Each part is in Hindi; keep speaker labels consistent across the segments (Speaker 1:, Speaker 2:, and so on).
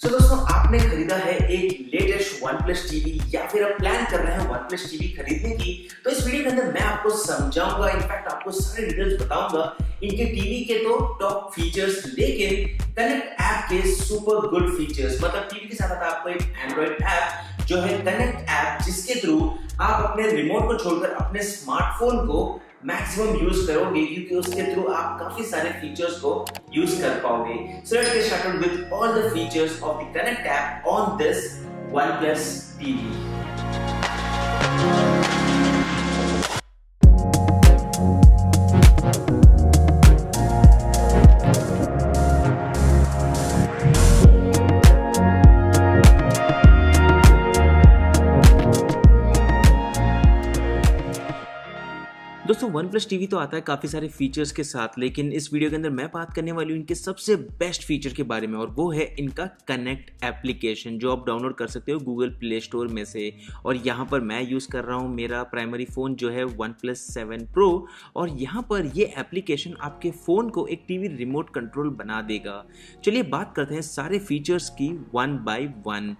Speaker 1: तो दोस्तों आपने खरीदा है एक लेटेस्ट OnePlus टीवी या फिर आप प्लान कर रहे हैं OnePlus टीवी खरीदने की, तो इस वीडियो के अंदर मैं आपको समझाऊंगा, इनफैक्ट आपको सारे डिटेल्स बताऊंगा इनके टीवी के तो टॉप फीचर्स, लेकिन कनेक्ट ऐप के सुपर गुड फीचर्स। मतलब टीवी के साथ आपको एक एंड्रॉइड ऐप जो है कनेक्ट ऐप, जिसके थ्रू आप अपने रिमोट को छोड़कर अपने स्मार्टफोन को मैक्सिमम यूज करोगे, क्योंकि उसके थ्रू आप काफी सारे फीचर्स को यूज कर पाओगे। So let's get started with all the features of the connect app on this OnePlus TV. दोस्तों OnePlus टीवी तो आता है काफ़ी सारे फीचर्स के साथ, लेकिन इस वीडियो के अंदर मैं बात करने वाली हूँ इनके सबसे बेस्ट फीचर के बारे में, और वो है इनका कनेक्ट एप्लीकेशन, जो आप डाउनलोड कर सकते हो गूगल प्ले स्टोर में से। और यहाँ पर मैं यूज़ कर रहा हूँ मेरा प्राइमरी फ़ोन जो है OnePlus 7 Pro, और यहाँ पर ये एप्लीकेशन आपके फ़ोन को एक टीवी रिमोट कंट्रोल बना देगा। चलिए बात करते हैं सारे फीचर्स की वन बाय वन।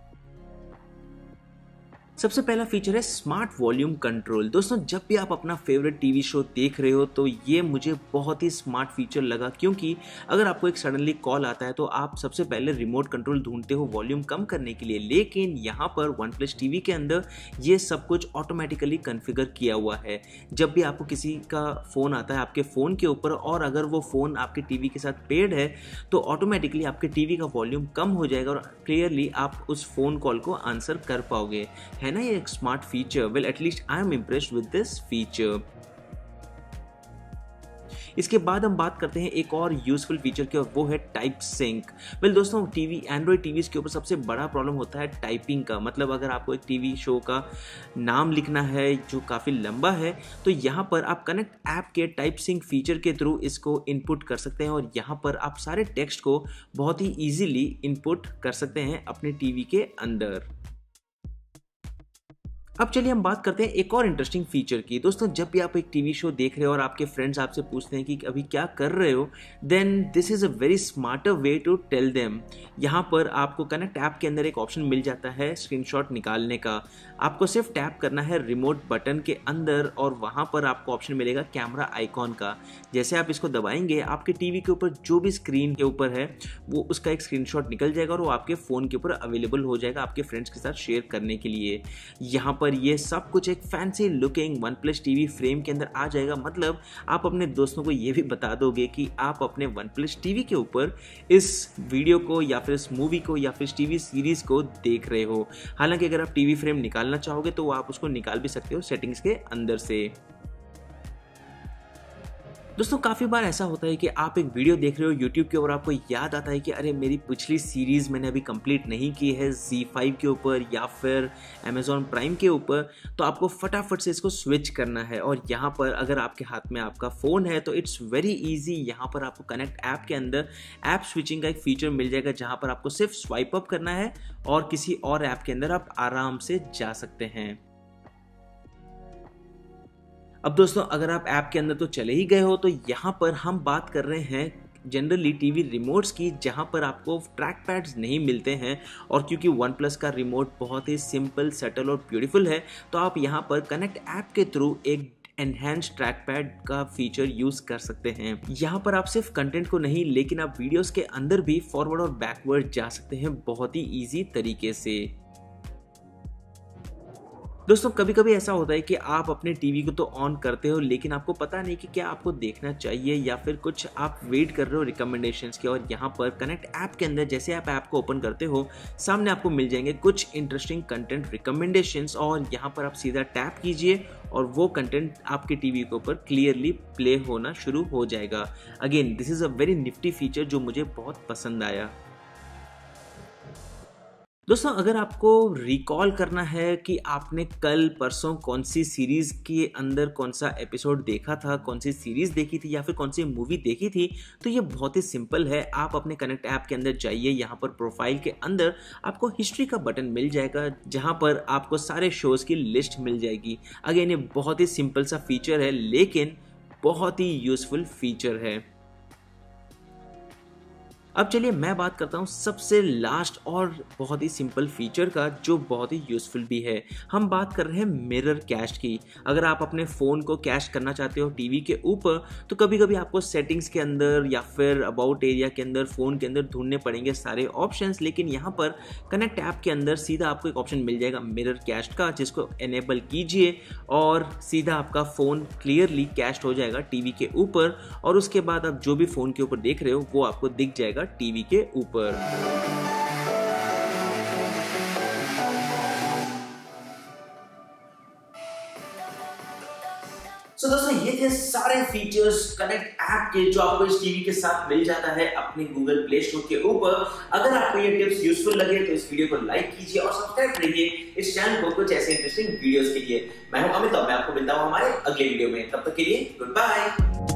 Speaker 1: सबसे पहला फीचर है स्मार्ट वॉल्यूम कंट्रोल। दोस्तों जब भी आप अपना फेवरेट टीवी शो देख रहे हो तो ये मुझे बहुत ही स्मार्ट फीचर लगा, क्योंकि अगर आपको एक सडनली कॉल आता है तो आप सबसे पहले रिमोट कंट्रोल ढूंढते हो वॉल्यूम कम करने के लिए, लेकिन यहाँ पर OnePlus टीवी के अंदर ये सब कुछ ऑटोमेटिकली कन्फिगर किया हुआ है। जब भी आपको किसी का फ़ोन आता है आपके फ़ोन के ऊपर, और अगर वो फ़ोन आपके टीवी के साथ पेड है, तो ऑटोमेटिकली आपके टीवी का वॉल्यूम कम हो जाएगा और क्लियरली आप उस फ़ोन कॉल को आंसर कर पाओगे। है ना ये एक smart feature? Well at least I am impressed with this feature. इसके बाद हम बात करते हैं एक और यूजफुल फीचर की, और वो है टाइप सिंक। वेल दोस्तों एंड्रॉइड टीवीज के ऊपर सबसे बड़ा प्रॉब्लम होता है टाइपिंग का। मतलब अगर आपको एक टीवी शो का नाम लिखना है जो काफ़ी लंबा है, तो यहाँ पर आप कनेक्ट ऐप के टाइप सिंक फीचर के थ्रू इसको इनपुट कर सकते हैं, और यहाँ पर आप सारे टेक्स्ट को बहुत ही ईजिली इनपुट कर सकते हैं अपने टीवी के अंदर। अब चलिए हम बात करते हैं एक और इंटरेस्टिंग फीचर की। दोस्तों जब भी आप एक टीवी शो देख रहे हो और आपके फ्रेंड्स आपसे पूछते हैं कि अभी क्या कर रहे हो, then this is a very smarter way to tell them. यहाँ पर आपको कनेक्ट ऐप के अंदर एक ऑप्शन मिल जाता है स्क्रीनशॉट निकालने का। आपको सिर्फ टैप करना है रिमोट बटन के अंदर, और वहाँ पर आपको ऑप्शन मिलेगा कैमरा आइकॉन का। जैसे आप इसको दबाएंगे, आपके टीवी के ऊपर जो भी स्क्रीन के ऊपर है वो उसका एक स्क्रीनशॉट निकल जाएगा, और वो आपके फ़ोन के ऊपर अवेलेबल हो जाएगा आपके फ्रेंड्स के साथ शेयर करने के लिए। यहाँ पर ये सब कुछ एक fancy looking OnePlus TV frame के अंदर आ जाएगा। मतलब आप अपने दोस्तों को ये भी बता दोगे कि आप अपने OnePlus टीवी के ऊपर इस वीडियो को या फिर इस मूवी को या फिर टीवी सीरीज को देख रहे हो। हालांकि अगर आप टीवी फ्रेम निकालना चाहोगे तो आप उसको निकाल भी सकते हो सेटिंग्स के अंदर से। दोस्तों काफ़ी बार ऐसा होता है कि आप एक वीडियो देख रहे हो YouTube के ऊपर, आपको याद आता है कि अरे मेरी पिछली सीरीज़ मैंने अभी कंप्लीट नहीं की है ZEE5 के ऊपर या फिर Amazon प्राइम के ऊपर, तो आपको फटाफट से इसको स्विच करना है। और यहाँ पर अगर आपके हाथ में आपका फ़ोन है तो इट्स वेरी इजी। यहाँ पर आपको कनेक्ट ऐप के अंदर ऐप स्विचिंग का एक फीचर मिल जाएगा, जहाँ पर आपको सिर्फ स्वाइप अप करना है और किसी और ऐप के अंदर आप आराम से जा सकते हैं। अब दोस्तों अगर आप ऐप के अंदर तो चले ही गए हो, तो यहाँ पर हम बात कर रहे हैं जनरली टीवी रिमोट्स की, जहाँ पर आपको ट्रैक पैड्स नहीं मिलते हैं। और क्योंकि OnePlus का रिमोट बहुत ही सिंपल, सटल और ब्यूटीफुल है, तो आप यहाँ पर कनेक्ट ऐप के थ्रू एक एनहेंस ट्रैक पैड का फीचर यूज कर सकते हैं। यहाँ पर आप सिर्फ कंटेंट को नहीं, लेकिन आप वीडियोस के अंदर भी फॉरवर्ड और बैकवर्ड जा सकते हैं बहुत ही ईजी तरीके से। दोस्तों कभी कभी ऐसा होता है कि आप अपने टीवी को तो ऑन करते हो, लेकिन आपको पता नहीं कि क्या आपको देखना चाहिए, या फिर कुछ आप वेट कर रहे हो रिकमेंडेशंस के। और यहाँ पर कनेक्ट ऐप के अंदर जैसे आप ऐप को ओपन करते हो, सामने आपको मिल जाएंगे कुछ इंटरेस्टिंग कंटेंट रिकमेंडेशंस, और यहाँ पर आप सीधा टैप कीजिए और वो कंटेंट आपके टीवी के ऊपर क्लियरली प्ले होना शुरू हो जाएगा। Again this is a very nifty feature जो मुझे बहुत पसंद आया। दोस्तों अगर आपको रिकॉल करना है कि आपने कल परसों कौन सी सीरीज़ के अंदर कौन सा एपिसोड देखा था, कौन सी सीरीज़ देखी थी या फिर कौन सी मूवी देखी थी, तो ये बहुत ही सिंपल है। आप अपने कनेक्ट ऐप के अंदर जाइए, यहाँ पर प्रोफाइल के अंदर आपको हिस्ट्री का बटन मिल जाएगा, जहाँ पर आपको सारे शोज़ की लिस्ट मिल जाएगी। अगेन ये बहुत ही सिंपल सा फीचर है, लेकिन बहुत ही यूज़फुल फीचर है। अब चलिए मैं बात करता हूँ सबसे लास्ट और बहुत ही सिंपल फीचर का जो बहुत ही यूज़फुल भी है। हम बात कर रहे हैं मिरर कैश की। अगर आप अपने फ़ोन को कैश करना चाहते हो टीवी के ऊपर, तो कभी कभी आपको सेटिंग्स के अंदर या फिर अबाउट एरिया के अंदर फ़ोन के अंदर ढूंढने पड़ेंगे सारे ऑप्शंस, लेकिन यहाँ पर कनेक्ट ऐप के अंदर सीधा आपको एक ऑप्शन मिल जाएगा मिरर कैश का, जिसको एनेबल कीजिए और सीधा आपका फ़ोन क्लियरली कैश हो जाएगा टीवी के ऊपर, और उसके बाद आप जो भी फ़ोन के ऊपर देख रहे हो वो आपको दिख जाएगा टीवी के ऊपर। So, दोस्तों ये थे सारे फीचर्स कनेक्ट ऐप के जो आपको इस टीवी के साथ मिल जाता है अपने गूगल प्ले स्टोर के ऊपर। अगर आपको ये टिप्स यूजफुल लगे तो इस वीडियो को लाइक कीजिए और सब्सक्राइब करिए इस चैनल को कुछ ऐसे इंटरेस्टिंग वीडियोस के लिए। मैं हूं अमित और मैं आपको मिलता हूं हमारे अगले वीडियो में। तब तक के लिए गुड बाय।